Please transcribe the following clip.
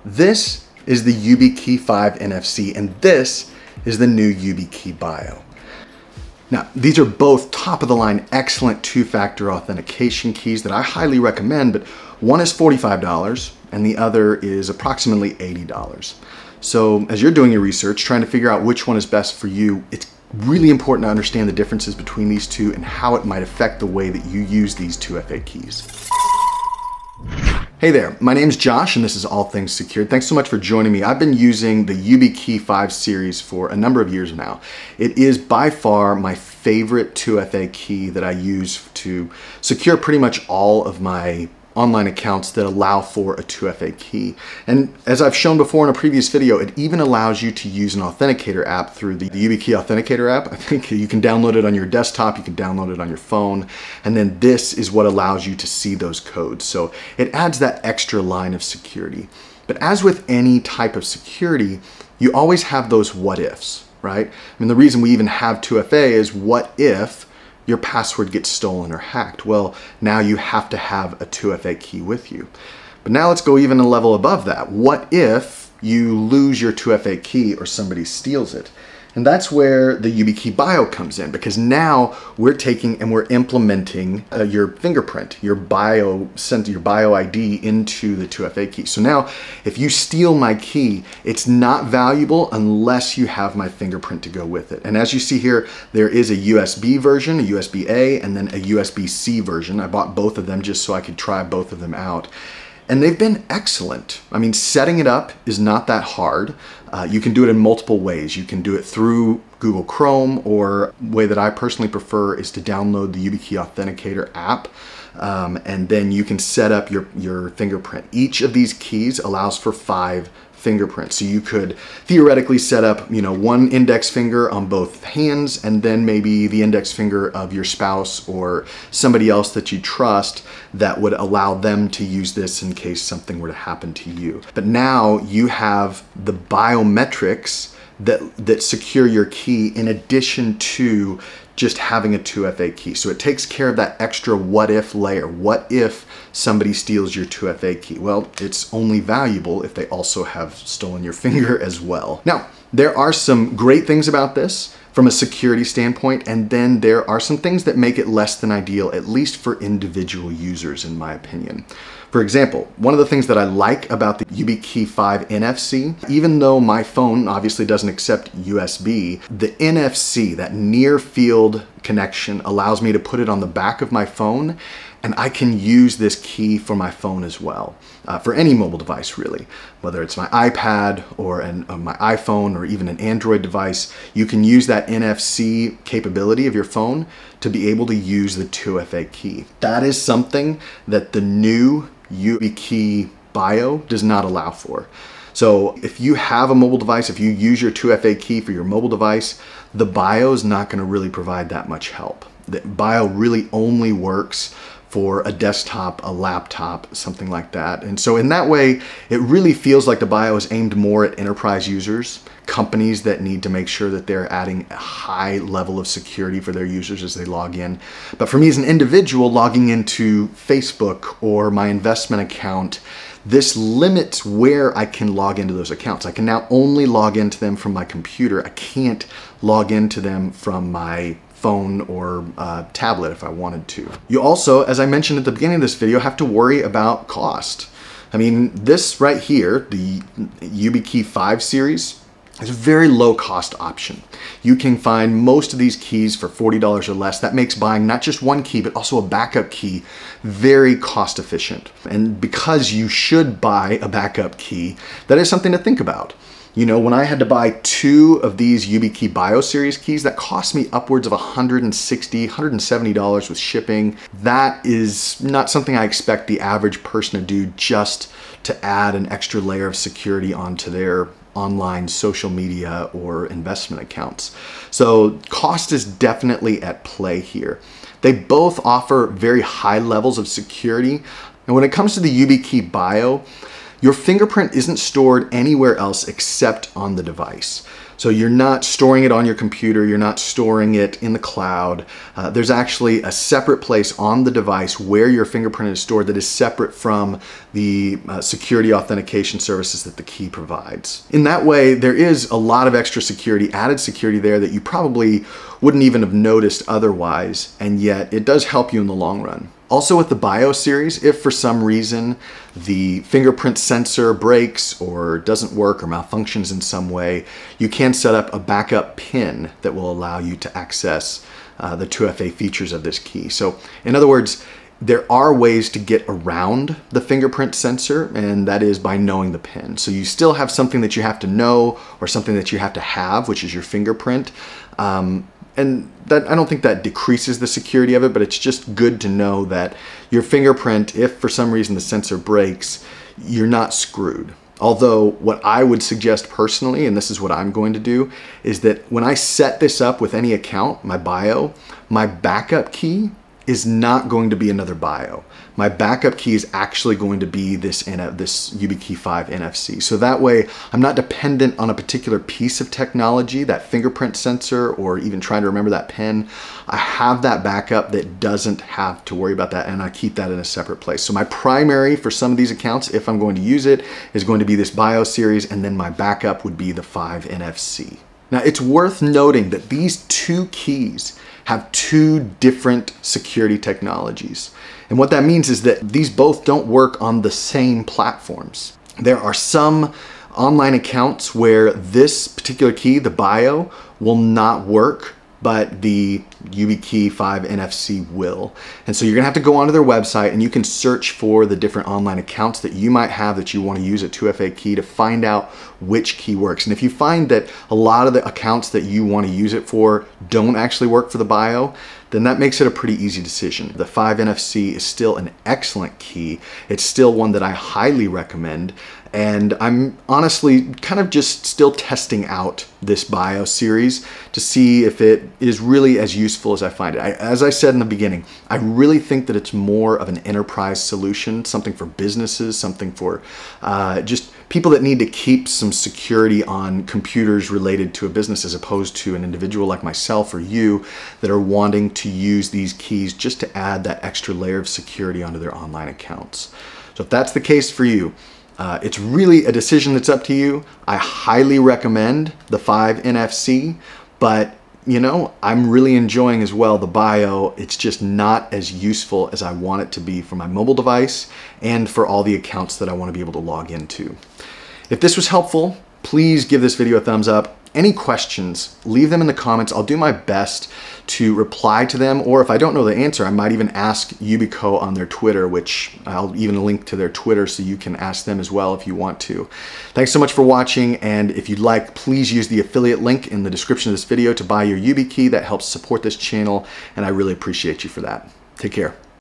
This is the Yubikey 5 NFC, and this is the new Yubikey Bio. Now, these are both top-of-the-line, excellent two-factor authentication keys that I highly recommend, but one is $45 and the other is approximately $80. So as you're doing your research, trying to figure out which one is best for you, it's really important to understand the differences between these two and how it might affect the way that you use these 2FA keys. Hey there, my name's Josh and this is All Things Secured. Thanks so much for joining me. I've been using the Yubikey 5 series for a number of years now. It is by far my favorite 2FA key that I use to secure pretty much all of my online accounts that allow for a 2FA key. And as I've shown before in a previous video, it even allows you to use an authenticator app through the Yubikey Authenticator app. I think you can download it on your desktop, you can download it on your phone, and then this is what allows you to see those codes. So it adds that extra line of security. But as with any type of security, you always have those what ifs, right? I mean, the reason we even have 2FA is what if your password gets stolen or hacked? Well, now you have to have a 2FA key with you. But now let's go even a level above that. What if you lose your 2FA key or somebody steals it? And that's where the Yubikey Bio comes in, because now we're taking and we're implementing your fingerprint, your bio ID into the 2FA key. So now if you steal my key, it's not valuable unless you have my fingerprint to go with it. And as you see here, there is a USB version, a USB-A, and then a USB-C version. I bought both of them just so I could try both of them out. And they've been excellent. I mean, setting it up is not that hard. You can do it in multiple ways. You can do it through Google Chrome, or the way that I personally prefer is to download the Yubikey Authenticator app. And then you can set up your fingerprint. Each of these keys allows for 5 fingerprints. So you could theoretically set up, one index finger on both hands, and then maybe the index finger of your spouse or somebody else that you trust that would allow them to use this in case something were to happen to you. But now you have the biometrics that secure your key in addition to just having a 2FA key. So it takes care of that extra what if layer. What if somebody steals your 2FA key? Well, it's only valuable if they also have stolen your finger as well. Now, there are some great things about this from a security standpoint, and then there are some things that make it less than ideal, at least for individual users, in my opinion. For example, one of the things that I like about the Yubikey 5 NFC, even though my phone obviously doesn't accept USB, the NFC, that near field connection, allows me to put it on the back of my phone, and I can use this key for my phone as well, for any mobile device really. Whether it's my iPad or my iPhone or even an Android device, you can use that NFC capability of your phone to be able to use the 2FA key. That is something that the new Yubikey Bio does not allow for. So if you have a mobile device, if you use your 2FA key for your mobile device, the Bio is not going to really provide that much help. The Bio really only works for a desktop, a laptop, something like that. And so in that way, it really feels like the Bio is aimed more at enterprise users, companies that need to make sure that they're adding a high level of security for their users as they log in. But for me as an individual logging into Facebook or my investment account, this limits where I can log into those accounts. I can now only log into them from my computer. I can't log into them from my phone or tablet if I wanted to. You also, as I mentioned at the beginning of this video, have to worry about cost. I mean, this right here, the Yubikey 5 series, is a very low cost option. You can find most of these keys for $40 or less. That makes buying not just one key, but also a backup key very cost efficient. And because you should buy a backup key, that is something to think about. When I had to buy 2 of these Yubikey Bio series keys, that cost me upwards of $160, $170 with shipping. That is not something I expect the average person to do just to add an extra layer of security onto their online social media or investment accounts. So cost is definitely at play here. They both offer very high levels of security. And when it comes to the Yubikey Bio, your fingerprint isn't stored anywhere else except on the device. So you're not storing it on your computer, you're not storing it in the cloud. There's actually a separate place on the device where your fingerprint is stored that is separate from the security authentication services that the key provides. In that way, there is a lot of extra security, added security there that you probably wouldn't even have noticed otherwise, and yet it does help you in the long run. Also with the Bio series, if for some reason the fingerprint sensor breaks or doesn't work or malfunctions in some way, you can set up a backup PIN that will allow you to access the 2FA features of this key. So in other words, there are ways to get around the fingerprint sensor, and that is by knowing the PIN. So you still have something that you have to know or something that you have to have, which is your fingerprint. And that, I don't think that decreases the security of it, but it's just good to know that your fingerprint, if for some reason the sensor breaks, you're not screwed. Although what I would suggest personally, and this is what I'm going to do, is that when I set this up with any account, my Bio, my backup key is not going to be another Bio. My backup key is actually going to be this Yubikey 5 NFC. So that way I'm not dependent on a particular piece of technology, that fingerprint sensor, or even trying to remember that PIN. I have that backup that doesn't have to worry about that, and I keep that in a separate place. So my primary for some of these accounts, if I'm going to use it, is going to be this Bio series, and then my backup would be the 5 NFC. Now it's worth noting that these two keys have two different security technologies. And what that means is that these both don't work on the same platforms. There are some online accounts where this particular key, the Bio, will not work, but the Yubikey 5 NFC will. And so you're gonna have to go onto their website and you can search for the different online accounts that you might have that you wanna use a 2FA key to find out which key works. And if you find that a lot of the accounts that you wanna use it for don't actually work for the Bio, then that makes it a pretty easy decision. The 5 NFC is still an excellent key. It's still one that I highly recommend. And I'm honestly kind of just still testing out this Bio series to see if it is really as useful as I find it. As I said in the beginning, I really think that it's more of an enterprise solution, something for businesses, something for just people that need to keep some security on computers related to a business, as opposed to an individual like myself or you that are wanting to use these keys just to add that extra layer of security onto their online accounts. So if that's the case for you, it's really a decision that's up to you. I highly recommend the 5 NFC, but you know, I'm really enjoying as well the Bio. It's just not as useful as I want it to be for my mobile device and for all the accounts that I want to be able to log into. If this was helpful, please give this video a thumbs up. Any questions, leave them in the comments. I'll do my best to reply to them, or if I don't know the answer, I might even ask Yubikey on their Twitter, which I'll even link to their Twitter so you can ask them as well if you want to. Thanks so much for watching, and if you'd like, please use the affiliate link in the description of this video to buy your Yubikey. That helps support this channel, and I really appreciate you for that. Take care.